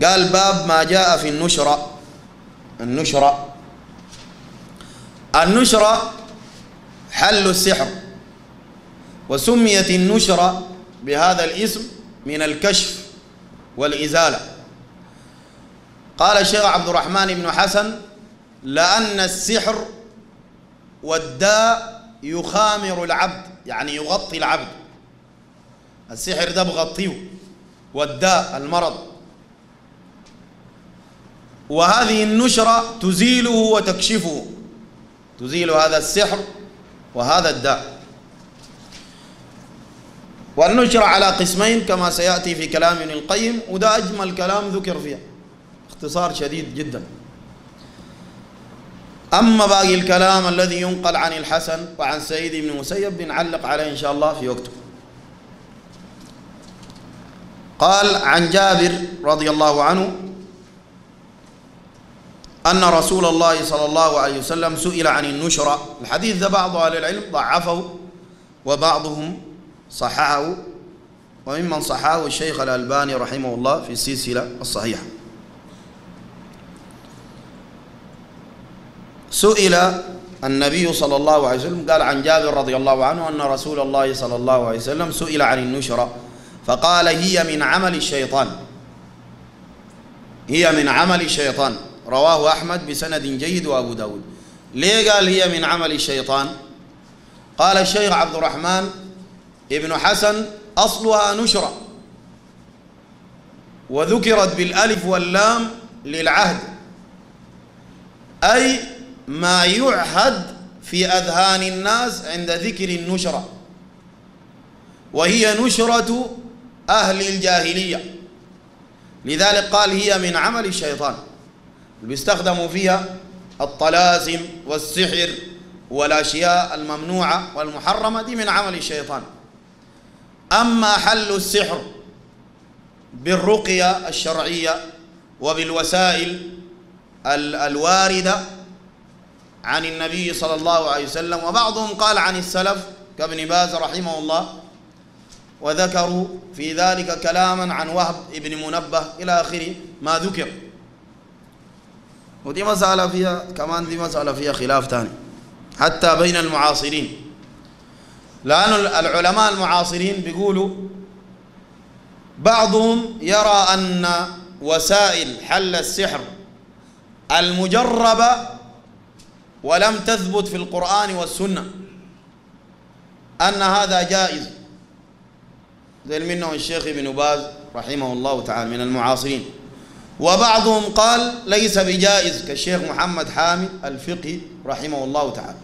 قال باب ما جاء في النشرة. النشرة حل السحر، وسميت النشرة بهذا الاسم من الكشف والإزالة. قال الشيخ عبد الرحمن بن حسن: لأن السحر والداء يخامر العبد، يعني يغطي العبد. السحر ده بغطيه، والداء المرض، وهذه النشرة تزيله وتكشفه، تزيل هذا السحر وهذا الداء. والنشرة على قسمين كما سيأتي في كلام ابن القيم، وده أجمل كلام ذكر فيها، اختصار شديد جدا. أما باقي الكلام الذي ينقل عن الحسن وعن سعيد بن المسيب بنعلق عليه إن شاء الله في وقته. قال عن جابر رضي الله عنه أن رسول الله صلى الله عليه وسلم سئل عن النشرة. الحديث ذا بعض أهل العلم ضعفه وبعضهم صححه، وممن صححه الشيخ الألباني رحمه الله في السلسلة الصحيحة. سئل النبي صلى الله عليه وسلم، قال عن جابر رضي الله عنه أن رسول الله صلى الله عليه وسلم سئل عن النشرة فقال: هي من عمل الشيطان، هي من عمل الشيطان. رواه أحمد بسند جيد وأبو داود. ليه قال هي من عمل الشيطان؟ قال الشيخ عبد الرحمن ابن حسن: أصلها نشرة، وذكرت بالألف واللام للعهد، أي ما يعهد في أذهان الناس عند ذكر النشرة، وهي نشرة أهل الجاهلية. لذلك قال هي من عمل الشيطان، بيستخدموا فيها الطلاسم والسحر والأشياء الممنوعة والمحرمة، دي من عمل الشيطان. أما حل السحر بالرقية الشرعية وبالوسائل الواردة عن النبي صلى الله عليه وسلم، وبعضهم قال عن السلف كابن باز رحمه الله، وذكروا في ذلك كلاما عن وهب ابن منبه إلى آخر ما ذكر. ودي مسألة فيها كمان، دي مسألة فيها خلاف ثاني حتى بين المعاصرين، لأن العلماء المعاصرين بيقولوا بعضهم يرى أن وسائل حل السحر المجربة ولم تثبت في القرآن والسنة أن هذا جائز، زي منهم الشيخ ابن باز رحمه الله تعالى من المعاصرين. وبعضهم قال ليس بجائز كالشيخ محمد حامد الفقي رحمه الله تعالى.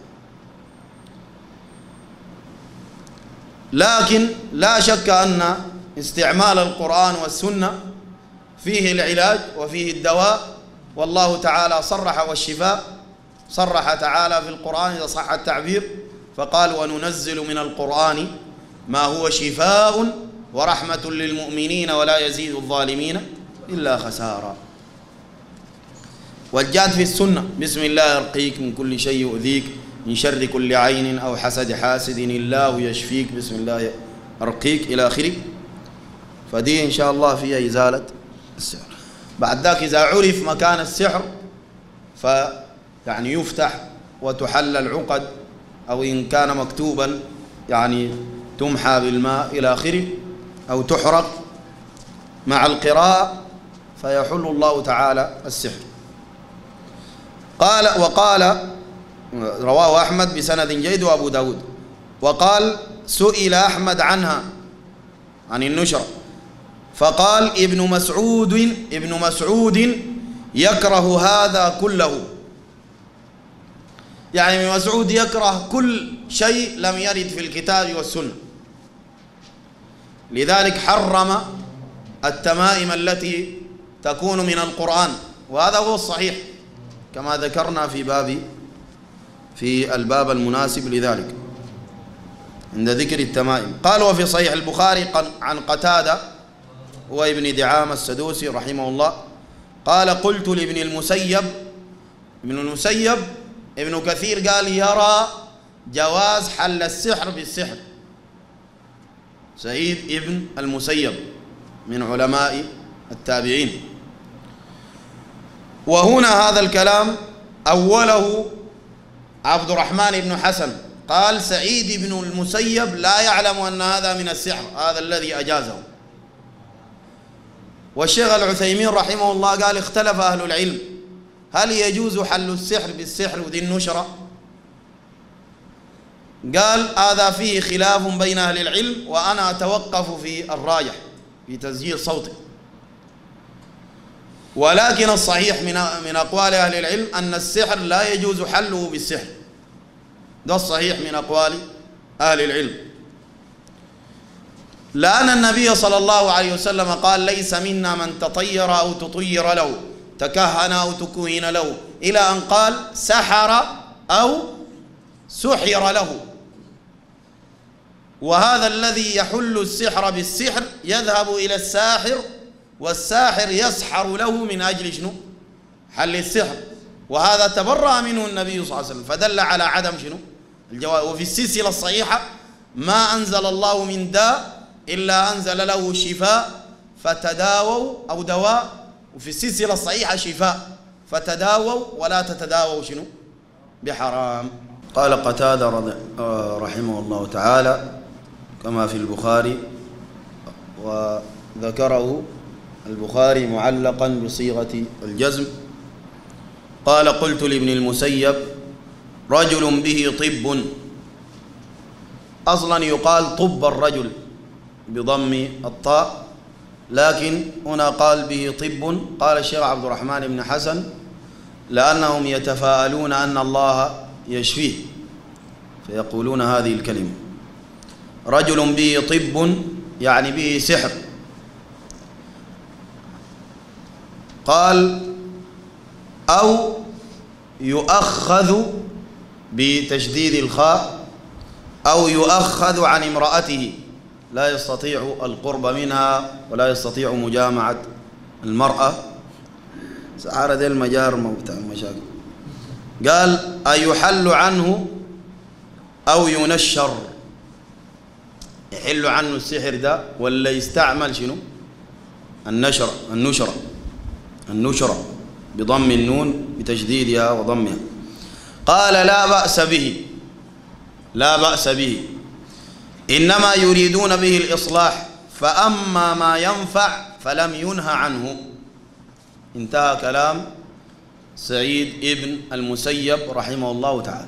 لكن لا شك أن استعمال القرآن والسنة فيه العلاج وفيه الدواء، والله تعالى صرح، والشفاء صرح تعالى في القرآن إذا صح التعبير فقال: وننزل من القرآن ما هو شفاء ورحمة للمؤمنين ولا يزيد الظالمين إلا خسارا. والجاد في السنة: بسم الله يرقيك من كل شيء يؤذيك، من شر كل عين أو حسد حاسد الله يشفيك، بسم الله يرقيك إلى آخره. فدي إن شاء الله فيها إزالة السحر. بعد ذاك إذا عرف مكان السحر يعني يفتح وتحل العقد، أو إن كان مكتوبا يعني تمحى بالماء إلى آخره، أو تحرق مع القراءة فيحل الله تعالى السحر. وقال رواه أحمد بسند جيد وأبو داود. وقال سئل أحمد عنها، عن النشرة، فقال ابن مسعود يكره هذا كله، يعني ابن مسعود يكره كل شيء لم يرد في الكتاب والسنة، لذلك حرم التمائم التي تكون من القرآن، وهذا هو الصحيح كما ذكرنا في الباب المناسب لذلك عند ذكر التمائم. قال وفي صحيح البخاري عن قتادة هو ابن دعامة السدوسي رحمه الله قال: قلت لابن المسيب، ابن المسيب ابن كثير قال يرى جواز حل السحر بالسحر. سعيد ابن المسيب من علماء التابعين وهنا هذا الكلام أوله عبد الرحمن بن حسن، قال سعيد بن المسيب لا يعلم أن هذا من السحر، هذا الذي أجازه. والشيخ العثيمين رحمه الله قال اختلف أهل العلم هل يجوز حل السحر بالسحر وذي النشرة؟ قال هذا فيه خلاف بين أهل العلم، وأنا أتوقف في الراجح في تسجيل صوتي. ولكن الصحيح من أقوال أهل العلم أن السحر لا يجوز حله بالسحر، ده الصحيح من أقوال أهل العلم، لأن النبي صلى الله عليه وسلم قال ليس منا من تطير أو تطير له، تكهن أو تكهن له، إلى أن قال سحر أو سحر له. وهذا الذي يحل السحر بالسحر يذهب إلى الساحر، والساحر يسحر له من أجل شنو؟ حل السحر. وهذا تبرأ منه النبي صلى الله عليه وسلم، فدل على عدم شنو؟ الجواز. وفي السلسلة الصحيحة ما أنزل الله من داء إلا أنزل له شفاء فتداووا، أو دواء، وفي السلسلة الصحيحة شفاء فتداووا ولا تتداووا شنو؟ بحرام. قال قتادة رحمه الله تعالى كما في البخاري، وذكره البخاري معلقا بصيغة الجزم، قال قلت لابن المسيب رجل به طب، أصلا يقال طب الرجل بضم الطاء، لكن هنا قال به طب. قال الشيخ عبد الرحمن بن حسن لأنهم يتفاءلون أن الله يشفيه فيقولون هذه الكلمة، رجل به طب يعني به سحر. قال أو يؤخذ بتشديد الخاء، أو يؤخذ عن امرأته، لا يستطيع القرب منها ولا يستطيع مجامعة المرأة، سعارة ذي المجار مشاكل. قال أيحل عنه أو ينشر، يحل عنه السحر ده ولا يستعمل شنو؟ النشرة بضم النون بتشديدها وضمها. قال لا بأس به إنما يريدون به الإصلاح، فأما ما ينفع فلم ينهى عنه. انتهى كلام سعيد ابن المسيب رحمه الله تعالى.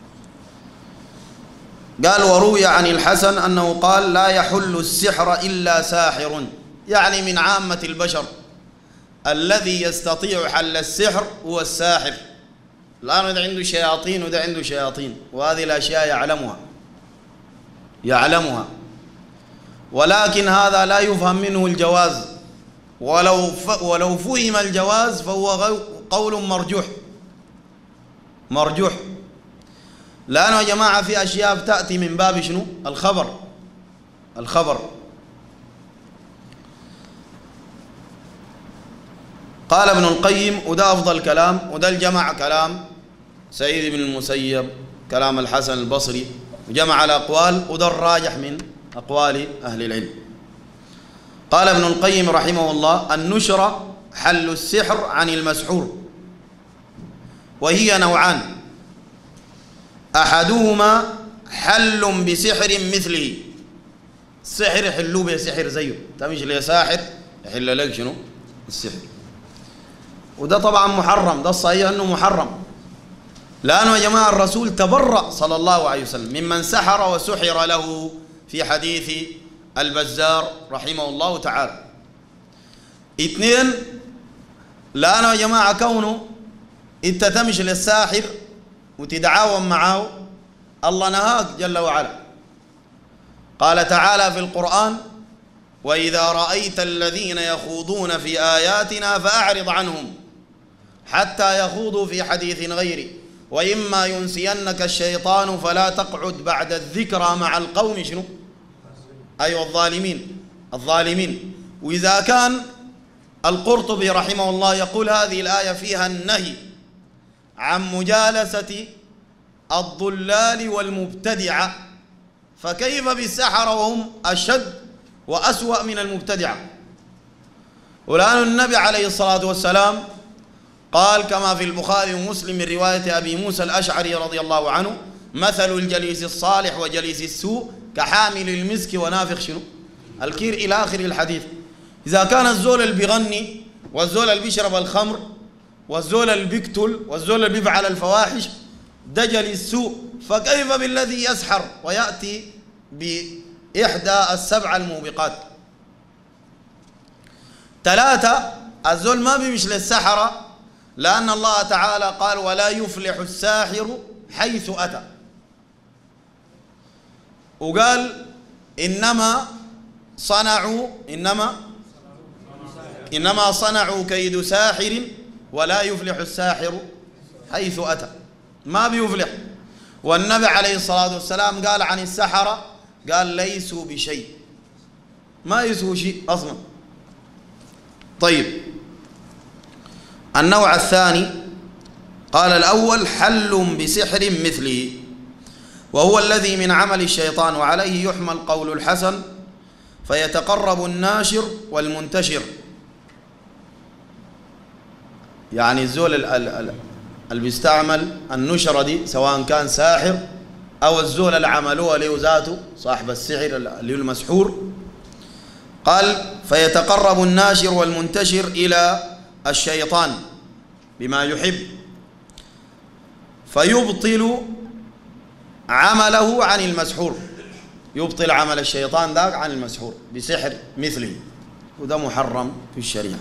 قال وروي عن الحسن أنه قال لا يحل السحر إلا ساحر، يعني من عامة البشر الذي يستطيع حل السحر هو الساحر، الآن ده عنده شياطين وده عنده شياطين، وهذه الأشياء يعلمها، ولكن هذا لا يفهم منه الجواز، ولو فهم الجواز فهو قول مرجوح، لأنه يا جماعة في أشياء بتأتي من باب شنو؟ الخبر. قال ابن القيم وده أفضل كلام، وده الجمع كلام سعيد بن المسيب، كلام الحسن البصري، وجمع الأقوال، وده الراجح من أقوال أهل العلم. قال ابن القيم رحمه الله النشرة حل السحر عن المسحور، وهي نوعان، أحدهما حل بسحر مثله، السحر يحلوه بسحر زيه، تمشي لي ساحر يحل لك شنو؟ السحر. وده طبعا محرم، ده الصحيح أنه محرم، لأنه يا جماعة الرسول تبرأ صلى الله عليه وسلم ممن سحر وسحر له في حديث البزار رحمه الله تعالى. اثنين، لأنه يا جماعة كونه انت تمشي للساحر وتدعاون معه، الله نهاك جل وعلا. قال تعالى في القرآن وإذا رأيت الذين يخوضون في آياتنا فأعرض عنهم حتى يخوضوا في حديث غيره، وإما ينسينك الشيطان فلا تقعد بعد الذكرى مع القوم شنو؟ أيوة الظالمين. وإذا كان القرطبي رحمه الله يقول هذه الآية فيها النهي عن مجالسة الضلال والمبتدعة، فكيف بالسحرة وهم أشد وأسوأ من المبتدعة؟ ولأن النبي عليه الصلاة والسلام قال كما في البخاري ومسلم من رواية أبي موسى الأشعري رضي الله عنه: مثل الجليس الصالح وجليس السوء كحامل المسك ونافخ شنو الكير، إلى آخر الحديث. إذا كان الزول اللي بيغني والزول اللي بيشرب الخمر والزول اللي بيقتل والزول اللي بيفعل الفواحش ده جليس سوء، فكيف بالذي يسحر ويأتي بإحدى السبع الموبقات؟ 3 الزول ما بيمش للسحرة، لأن الله تعالى قال: ولا يفلح الساحر حيث أتى. وقال: إنما صنعوا كيد ساحر ولا يفلح الساحر حيث أتى. ما بيفلح. والنبي عليه الصلاة والسلام قال عن السحرة، قال: ليسوا بشيء، ما يسووا شيء أصلا. طيب، النوع الثاني قال: الأول حل بسحر مثله، وهو الذي من عمل الشيطان، وعليه يحمل قول الحسن: فيتقرب الناشر والمنتشر. يعني الزول اللي بيستعمل النشرة دي سواء كان ساحر أو الزول اللي عملوها له ذاته صاحب السحر اللي هو المسحور. قال: فيتقرب الناشر والمنتشر إلى الشيطان بما يحب، فيبطل عمله عن المسحور، يبطل عمل الشيطان ذاك عن المسحور بسحر مثله، وده محرم في الشريعة.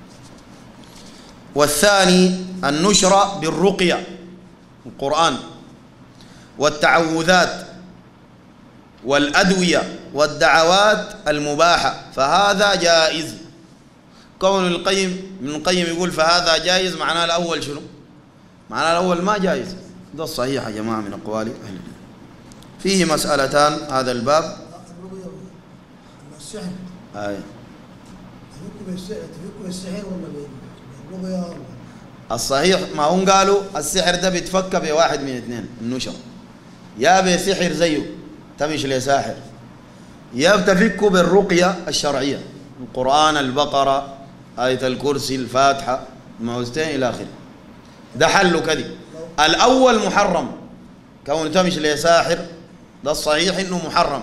والثاني النشرة بالرقية، القرآن والتعوذات والأدوية والدعوات المباحة، فهذا جائز. كون ابن القيم يقول فهذا جائز، معناه الأول شنو؟ معناه الأول ما جائز. ده الصحيح يا جماعة من أقوال أهل العلم. فيه مسألتان هذا الباب. السحر تفك بالسحر ولا بالرقية؟ الصحيح ما هم قالوا السحر ده بيتفك بواحد من اثنين: النشر، يا بسحر زيه تمش لساحر، يا بتفكه بالرقية الشرعية، القرآن، البقرة، آية الكرسي، الفاتحة، المعوذتين إلى آخره. ده حله كذي. الأول محرم، كون تمش لساحر، ده الصحيح إنه محرم.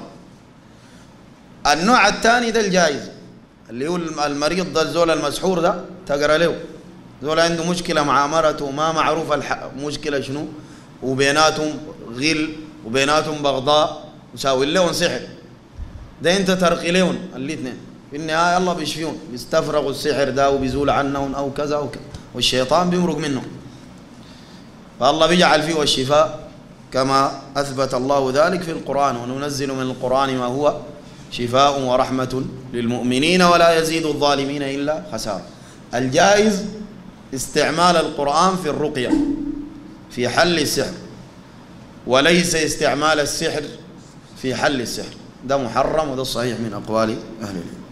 النوع الثاني ده الجائز، اللي هو المريض ده، الزول المسحور ده تقرأ له زول عنده مشكلة مع مرته وما معروف مشكلة شنو، وبيناتهم غل وبيناتهم بغضاء، وساوي لهم سحر، ده انت ترقي لهم الاثنين، في النهاية الله بيشفيهم، بيستفرغوا السحر ده وبيزول عنهم أو كذا أو كذا، والشيطان بيمرق منهم، فالله بيجعل فيه الشفاء كما أثبت الله ذلك في القرآن: وننزل من القرآن ما هو شفاء ورحمة للمؤمنين ولا يزيد الظالمين إلا خسارة. الجائز استعمال القرآن في الرقية في حل السحر، وليس استعمال السحر في حل السحر، ده محرم، وده الصحيح من أقوال أهل العلم.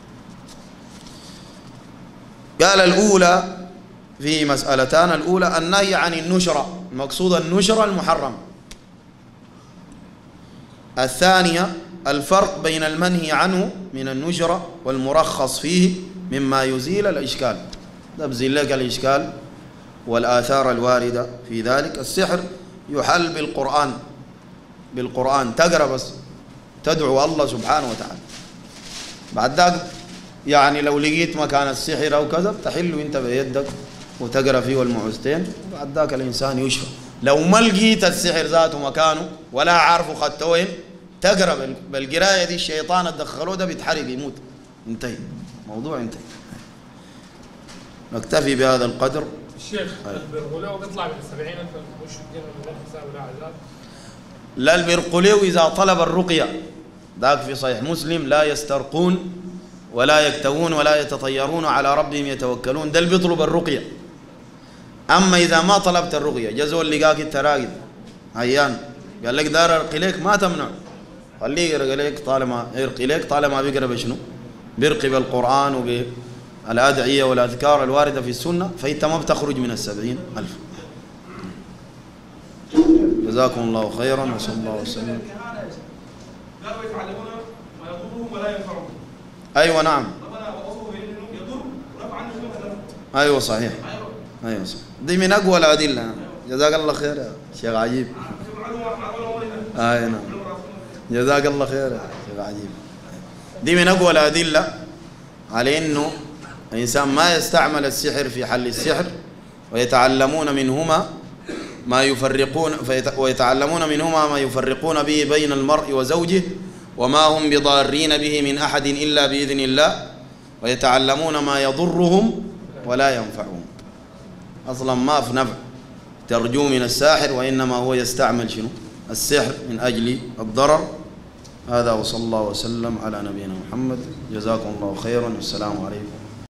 قال: الأولى في مسألتان: الأولى النهي عن النشرة، المقصود النشرة المحرم. الثانية الفرق بين المنهي عنه من النشرة والمرخص فيه مما يزيل الإشكال، ده بزيل لك الإشكال والآثار الواردة في ذلك. السحر يحل بالقرآن تقرأ بس، تدعو الله سبحانه وتعالى، بعد ذاك يعني لو لقيت مكان السحر أو كذا تحله أنت بيدك وتقرأ فيه المعوذتين، وبعد ذاك الإنسان يشفى. لو ما لقيت السحر ذاته مكانه ولا عارفه خدته وين، تقرأ بالقراية دي، الشيطان اتدخلوه ده بيتحرق يموت، انتهي الموضوع، انتهي. نكتفي بهذا القدر. الشيخ البرغلو بيطلع ب 70,000 مشركين من غير حساب ولا عذاب؟ لا، البرقليو إذا طلب الرقية، ذاك في صحيح مسلم: لا يسترقون ولا يكتوون ولا يتطيرون على ربهم يتوكلون، ده اللي بيطلب الرقية. أما إذا ما طلبت الرقية، جزء اللي لقاك التراقد عيان قال لك دار أرقي لك، ما تمنع، خليه يرقي لك، طالما يرقي لك، طالما بيقرأ بشنو؟ بيرقي بالقرآن وبالأدعية والأذكار الواردة في السنة، فأنت ما بتخرج من 70,000. جزاكم الله خيرا، وصلى الله وسلم. قالوا يتعلمون ما يضرهم ولا ينفعهم. أيوة نعم. طب أنا وصفه بأنه يضر ونفع عنه شنو هذا؟ أيوة صحيح. ايوه صح، دي من اقوى الادله. جزاك الله خير يا شيخ عجيب. نعم، جزاك الله خير يا شيخ عجيب. دي من اقوى الادله على انه الانسان ما يستعمل السحر في حل السحر، ويتعلمون منهما ما يفرقون به بين المرء وزوجه، وما هم بضارين به من أحد إلا بإذن الله، ويتعلمون ما يضرهم ولا ينفعهم. أصلا ما في نفع ترجو من الساحر، وإنما هو يستعمل شنو؟ السحر من أجل الضرر. هذا وصلى الله وسلم على نبينا محمد. جزاكم الله خيرا، والسلام عليكم.